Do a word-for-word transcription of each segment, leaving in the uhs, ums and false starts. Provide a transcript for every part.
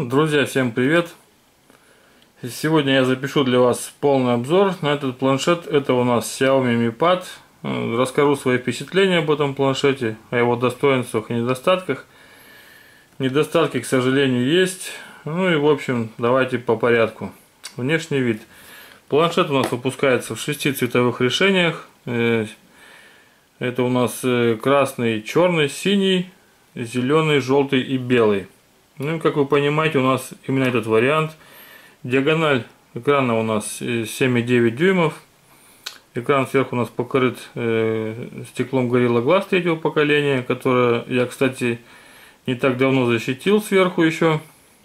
Друзья, всем привет! Сегодня я запишу для вас полный обзор на этот планшет. Это у нас Xiaomi Mi Pad. Расскажу свои впечатления об этом планшете, о его достоинствах и недостатках. Недостатки, к сожалению, есть. Ну и в общем, давайте по порядку. Внешний вид. Планшет у нас выпускается в шести цветовых решениях. Это у нас красный, черный, синий, зеленый, желтый и белый. Ну и как вы понимаете, у нас именно этот вариант. Диагональ экрана у нас семь и девять дюймов. Экран сверху у нас покрыт э, стеклом Gorilla Glass третьего поколения, которое я, кстати, не так давно защитил сверху еще.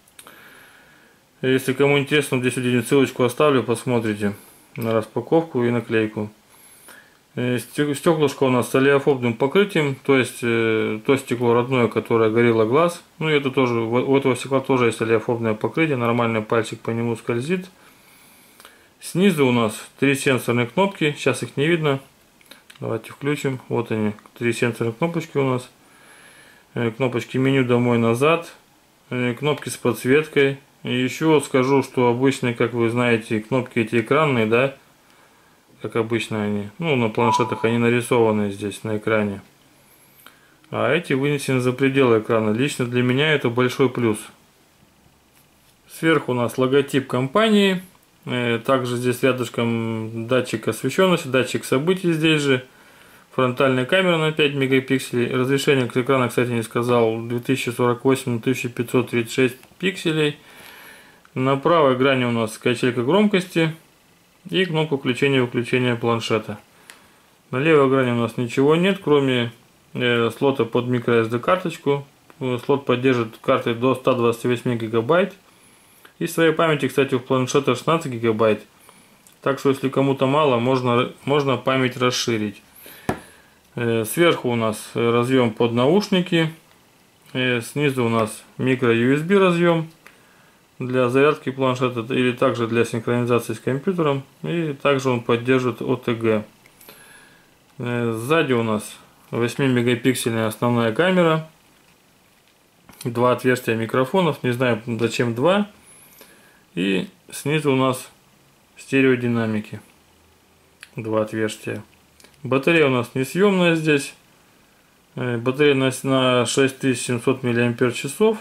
Если кому интересно, здесь один ссылочку оставлю, посмотрите на распаковку и наклейку. Стеклышко у нас с олеофобным покрытием, то есть э, то стекло родное, которое Gorilla Glass. Ну и это тоже, у этого стекла тоже есть олеофобное покрытие, нормальный пальчик по нему скользит. Снизу у нас три сенсорные кнопки, сейчас их не видно. Давайте включим. Вот они, три сенсорные кнопочки у нас. Кнопочки меню домой назад, кнопки с подсветкой. И еще скажу, что обычные, как вы знаете, кнопки эти экранные, да, как обычно они, ну на планшетах они нарисованы здесь на экране. А эти вынесены за пределы экрана. Лично для меня это большой плюс. Сверху у нас логотип компании. Также здесь рядышком датчик освещенности, датчик событий здесь же. Фронтальная камера на пять мегапикселей. Разрешение экрана, кстати, не сказал, две тысячи сорок восемь на тысяча пятьсот тридцать шесть пикселей. На правой грани у нас качелька громкости и кнопка включения-выключения планшета. На левой грани у нас ничего нет, кроме э, слота под microSD карточку. Слот поддержит карты до ста двадцати восьми гигабайт. И своей памяти, кстати, у планшета шестнадцать гигабайт. Так что, если кому-то мало, можно, можно память расширить. Э, сверху у нас разъем под наушники. Э, снизу у нас micro-ю эс би разъем для зарядки планшета или также для синхронизации с компьютером. И также он поддерживает о тэ гэ. Сзади у нас восьмимегапиксельная основная камера. Два отверстия микрофонов. Не знаю, зачем два. И снизу у нас стереодинамики. Два отверстия. Батарея у нас несъемная здесь. Батарея на шесть тысяч семьсот миллиампер часов.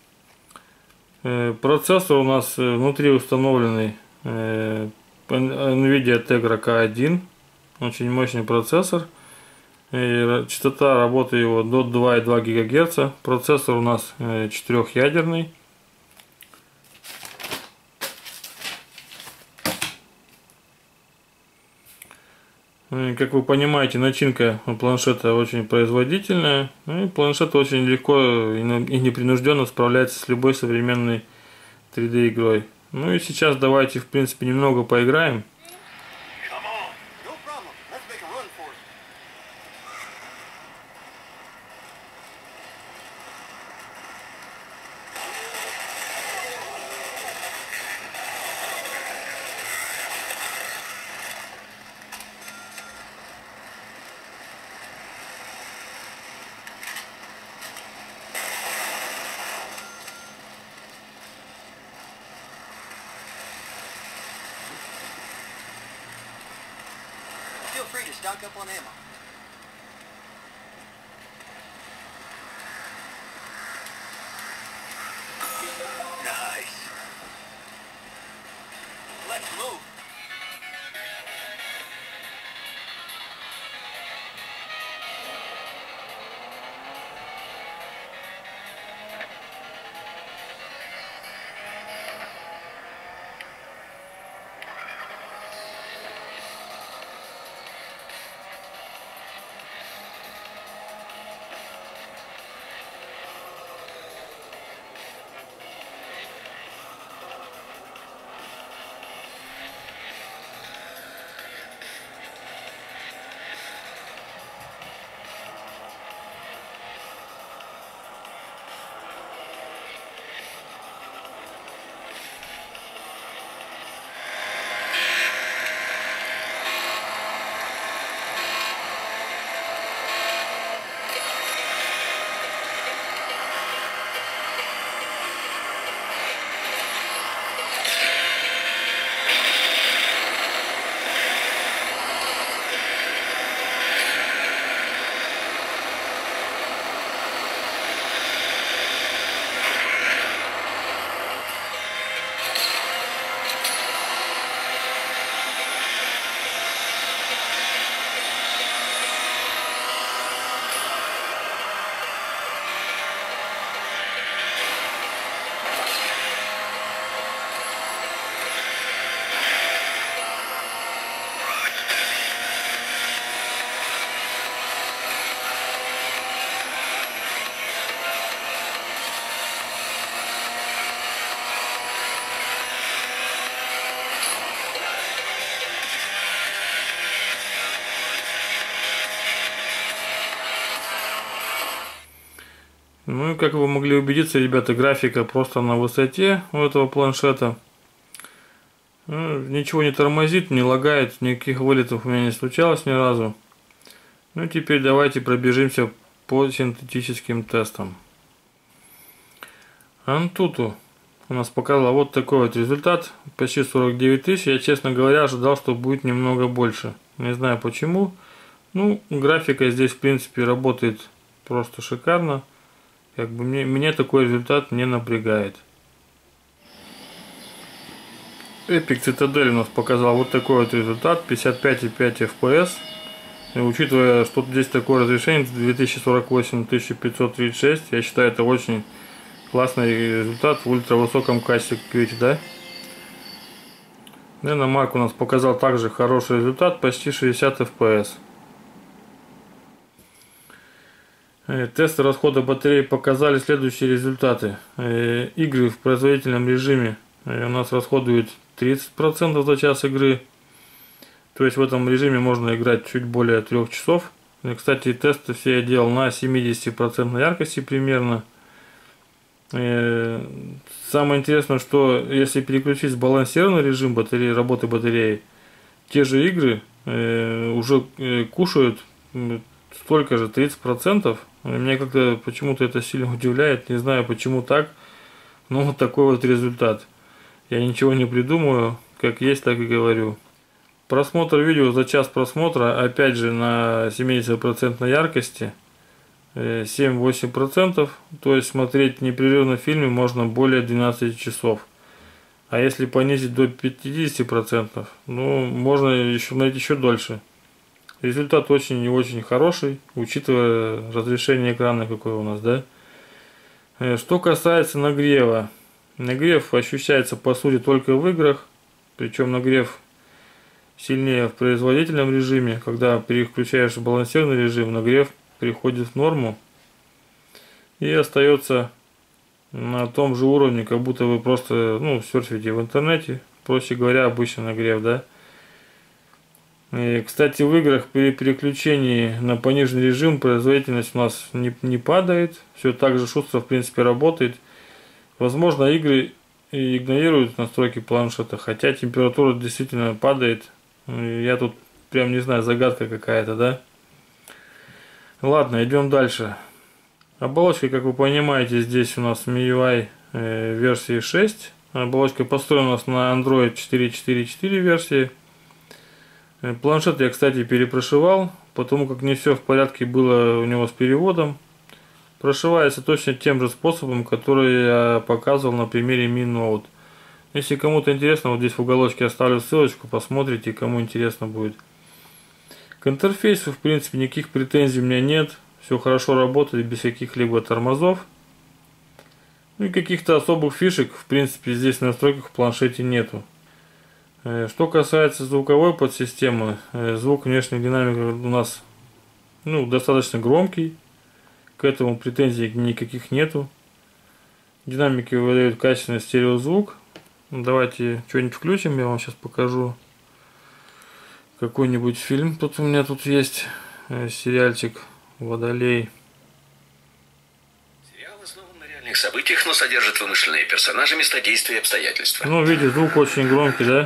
Процессор у нас внутри установленный NVIDIA Tegra ка один. Очень мощный процессор. Частота работы его до два и два гигагерца. Процессор у нас четырехъядерный. Как вы понимаете, начинка планшета очень производительная. И планшет очень легко и непринужденно справляется с любой современной три дэ игрой. Ну и сейчас давайте, в принципе, немного поиграем. Feel free to stock up on ammo. Nice. Let's move. Ну и как вы могли убедиться, ребята, графика просто на высоте у этого планшета. Ну, ничего не тормозит, не лагает, никаких вылетов у меня не случалось ни разу. Ну теперь давайте пробежимся по синтетическим тестам. Antutu у нас показала вот такой вот результат, почти сорок девять тысяч. Я, честно говоря, ожидал, что будет немного больше. Не знаю почему. Ну, графика здесь, в принципе, работает просто шикарно. Как бы мне, меня такой результат не напрягает. Epic Citadel у нас показал вот такой вот результат, пятьдесят пять и пять эф пи эс. И учитывая, что здесь такое разрешение две тысячи сорок восемь — тысяча пятьсот тридцать шесть, я считаю, это очень классный результат в ультравысоком качестве, как видите, да? Nanomark у нас показал также хороший результат, почти шестьдесят эф пи эс. Тесты расхода батареи показали следующие результаты. Игры в производительном режиме у нас расходуют тридцать процентов за час игры. То есть в этом режиме можно играть чуть более трех часов. И, кстати, тесты все я делал на семидесяти процентах яркости примерно. Самое интересное, что если переключить сбалансированный режим батареи, работы батареи, те же игры уже кушают столько же, тридцать процентов. Меня как-то почему-то это сильно удивляет, не знаю почему так, но вот такой вот результат. Я ничего не придумаю, как есть, так и говорю. Просмотр видео за час просмотра, опять же на семидесяти процентах яркости, семь-восемь процентов, то есть смотреть непрерывно фильмы можно более двенадцати часов. А если понизить до пятидесяти процентов, ну, можно еще смотреть еще дольше. Результат очень и очень хороший, учитывая разрешение экрана какое у нас, да. Что касается нагрева. Нагрев ощущается по сути только в играх, причем нагрев сильнее в производительном режиме. Когда переключаешь в балансированный режим, нагрев приходит в норму и остается на том же уровне, как будто вы просто, ну, серфите в интернете, проще говоря, обычный нагрев, да. И, кстати, в играх при переключении на пониженный режим производительность у нас не, не падает, все так же шустро в принципе работает. Возможно, игры игнорируют настройки планшета, хотя температура действительно падает. Я тут прям не знаю, загадка какая-то, да. Ладно, идем дальше. Оболочка, как вы понимаете, здесь у нас эм ю ай э, версии шесть. Оболочка построена у нас на Android четыре точка четыре точка четыре версии. Планшет я, кстати, перепрошивал, потому как не все в порядке было у него с переводом. Прошивается точно тем же способом, который я показывал на примере Mi Note. Если кому-то интересно, вот здесь в уголочке оставлю ссылочку, посмотрите, кому интересно будет. К интерфейсу, в принципе, никаких претензий у меня нет. Все хорошо работает, без каких-либо тормозов. Ну и каких-то особых фишек, в принципе, здесь в настройках в планшете нету. Что касается звуковой подсистемы, звук внешних динамиков у нас, ну, достаточно громкий. К этому претензий никаких нету. Динамики выдают качественный стереозвук. Давайте что-нибудь включим, я вам сейчас покажу какой-нибудь фильм. Тут у меня тут есть сериальчик «Водолей». Сериал основан на реальных событиях, но содержит вымышленные персонажи, места действия и обстоятельства. Ну, видите, звук очень громкий, да?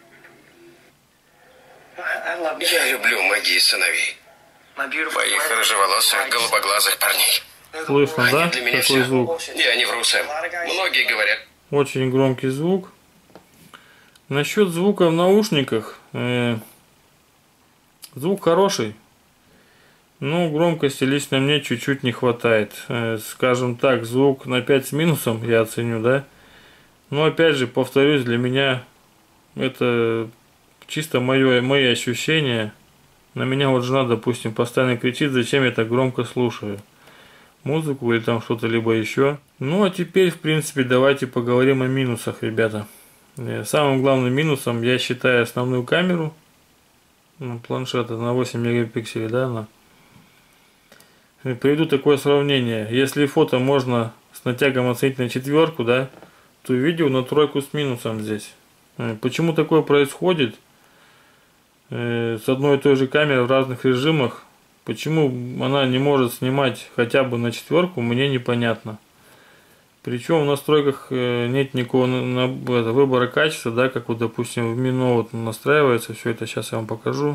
Я люблю магии сыновей. Моих рыжеволосых, голубоглазых парней. Слышно, да? Они для меня Такой все. звук. Я не вру, Сэм. Многие говорят. Очень громкий звук. Насчет звука в наушниках. Э, звук хороший. Но громкости лично мне чуть-чуть не хватает. Э, скажем так, звук на пять с минусом я оценю, да. Но опять же, повторюсь, для меня это чисто мое, мои ощущения. На меня вот жена, допустим, постоянно кричит, зачем я так громко слушаю музыку или там что-то либо еще. Ну а теперь, в принципе, давайте поговорим о минусах, ребята. Самым главным минусом я считаю основную камеру планшета на восемь мегапикселей, да, она. Приведу такое сравнение. Если фото можно с натягом оценить на четверку, да, то видео на тройку с минусом здесь. Почему такое происходит? С одной и той же камерой в разных режимах почему она не может снимать хотя бы на четверку, мне непонятно. Причем в настройках нет никакого на, на, это, выбора качества, да, как вот, допустим, в Mi Note настраивается все это. Сейчас я вам покажу.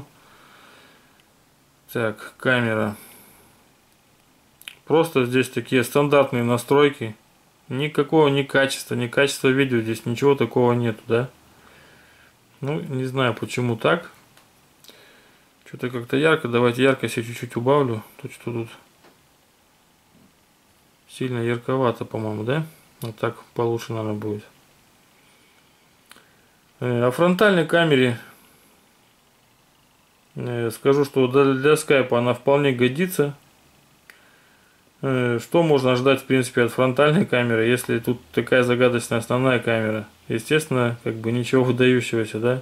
Так, камера. Просто здесь такие стандартные настройки. Никакого ни качества, ни качества видео здесь ничего такого нету, да. Ну, не знаю, почему так. Что-то как-то ярко. Давайте яркость я чуть-чуть убавлю. Тут что тут? Сильно ярковато, по-моему, да? Вот так получше, наверное, будет. О фронтальной камере скажу, что для скайпа она вполне годится. Что можно ждать, в принципе, от фронтальной камеры, если тут такая загадочная основная камера? Естественно, как бы ничего выдающегося, да?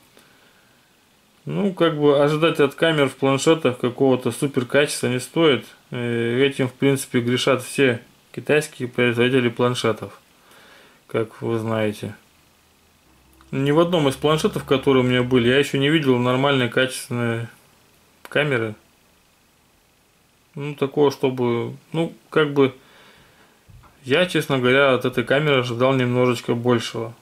Ну, как бы ожидать от камер в планшетах какого-то супер качества не стоит. Этим, в принципе, грешат все китайские производители планшетов, как вы знаете. Ни в одном из планшетов, которые у меня были, я еще не видел нормальной качественной камеры. Ну, такого, чтобы... Ну, как бы... Я, честно говоря, от этой камеры ожидал немножечко большего.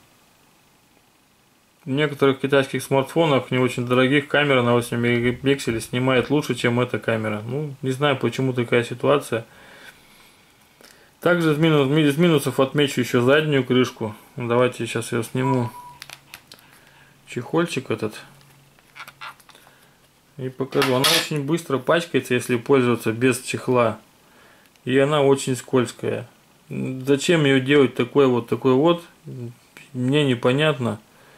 В некоторых китайских смартфонах, не очень дорогих, камера на восемь мегапикселей снимает лучше, чем эта камера. Ну, не знаю, почему такая ситуация. Также из, минус, из минусов отмечу еще заднюю крышку. Давайте сейчас я сниму чехольчик этот и покажу. Она очень быстро пачкается, если пользоваться без чехла. И она очень скользкая. Зачем ее делать такой вот, такой вот, мне непонятно.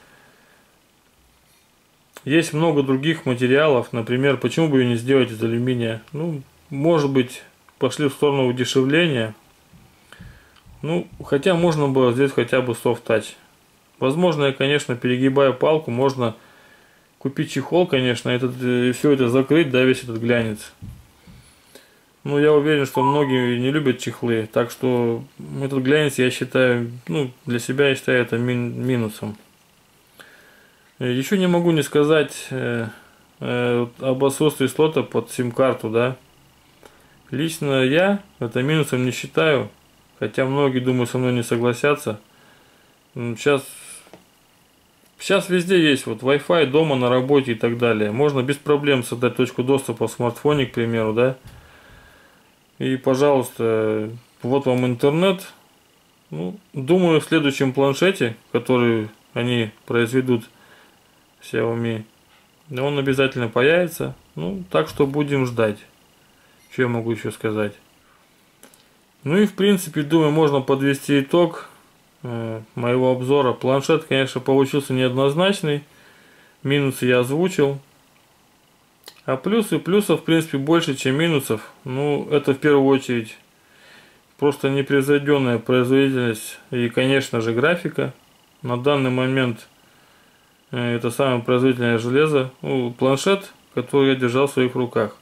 Есть много других материалов, например, почему бы ее не сделать из алюминия? Ну, может быть, пошли в сторону удешевления. Ну, хотя можно было сделать хотя бы soft touch. Возможно, я, конечно, перегибаю палку, можно купить чехол, конечно, этот, все это закрыть, да, весь этот глянец. Ну, я уверен, что многие не любят чехлы, так что этот глянец, я считаю, ну, для себя я считаю это мин, минусом. Еще не могу не сказать э, э, об отсутствии слота под сим-карту, да. Лично я это минусом не считаю, хотя многие, думаю, со мной не согласятся. Сейчас, сейчас везде есть вот Wi-Fi дома, на работе и так далее. Можно без проблем создать точку доступа в смартфоне, к примеру, да. И, пожалуйста, вот вам интернет. Ну, думаю, в следующем планшете, который они произведут, Xiaomi, он обязательно появится. Ну, так что будем ждать. Что я могу еще сказать? Ну и в принципе, думаю, можно подвести итог э, моего обзора. Планшет, конечно, получился неоднозначный. Минусы я озвучил. А плюсы, плюсов, в принципе, больше, чем минусов. Ну, это в первую очередь просто непревзойденная производительность и, конечно же, графика. На данный момент это самое производительное железо, ну, планшет, который я держал в своих руках.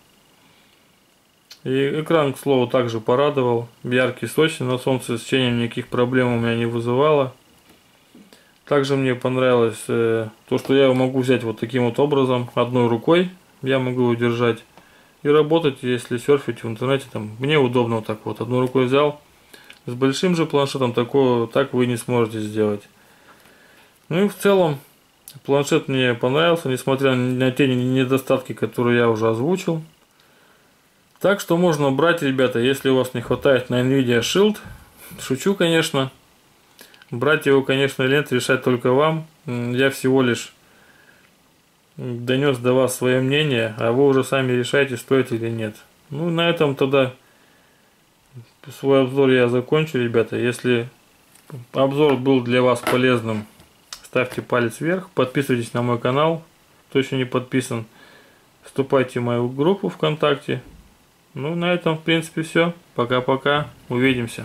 И экран, к слову, также порадовал. Яркий, сочный, на солнце с тенью никаких проблем у меня не вызывало. Также мне понравилось э, то, что я его могу взять вот таким вот образом, одной рукой. Я могу его держать и работать, если серфить в интернете. Там, мне удобно вот так вот, одной рукой взял. С большим же планшетом такого так вы не сможете сделать. Ну и в целом, планшет мне понравился, несмотря на те недостатки, которые я уже озвучил. Так что можно брать, ребята, если у вас не хватает на Nvidia Shield. Шучу, конечно. Брать его, конечно, или нет, решать только вам. Я всего лишь донес до вас свое мнение, а вы уже сами решаете, стоит или нет. Ну, на этом тогда свой обзор я закончу, ребята. Если обзор был для вас полезным, ставьте палец вверх, подписывайтесь на мой канал, кто еще не подписан, вступайте в мою группу ВКонтакте. Ну, на этом, в принципе, все. Пока-пока, увидимся.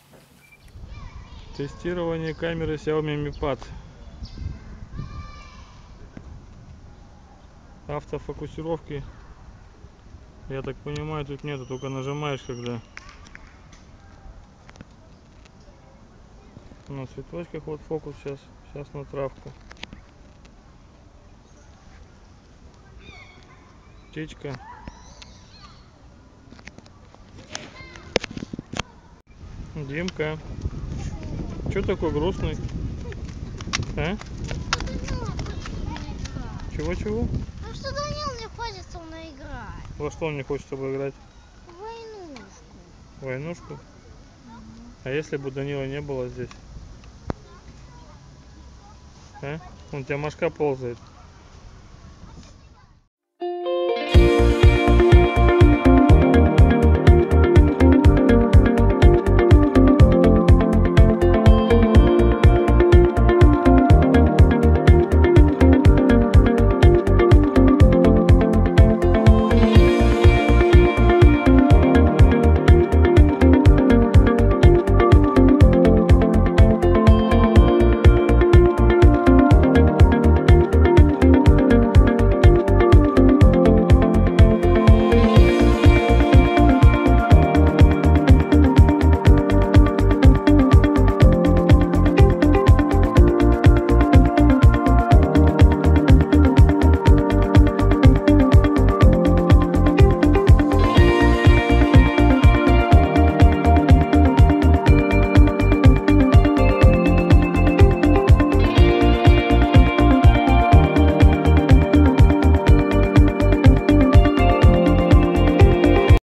Тестирование камеры Xiaomi Mi Pad. Автофокусировки, я так понимаю, тут нету, только нажимаешь, когда на цветочках. Вот фокус сейчас, сейчас на травку. Птичка. Димка, что такой грустный? А? Чего-чего? Ну что Данил не хочет со мной играть. Во что он не хочет с тобой играть? В войнушку. Войнушку? Угу. А если бы Данила не было здесь? А? Он у тебя мошка ползает.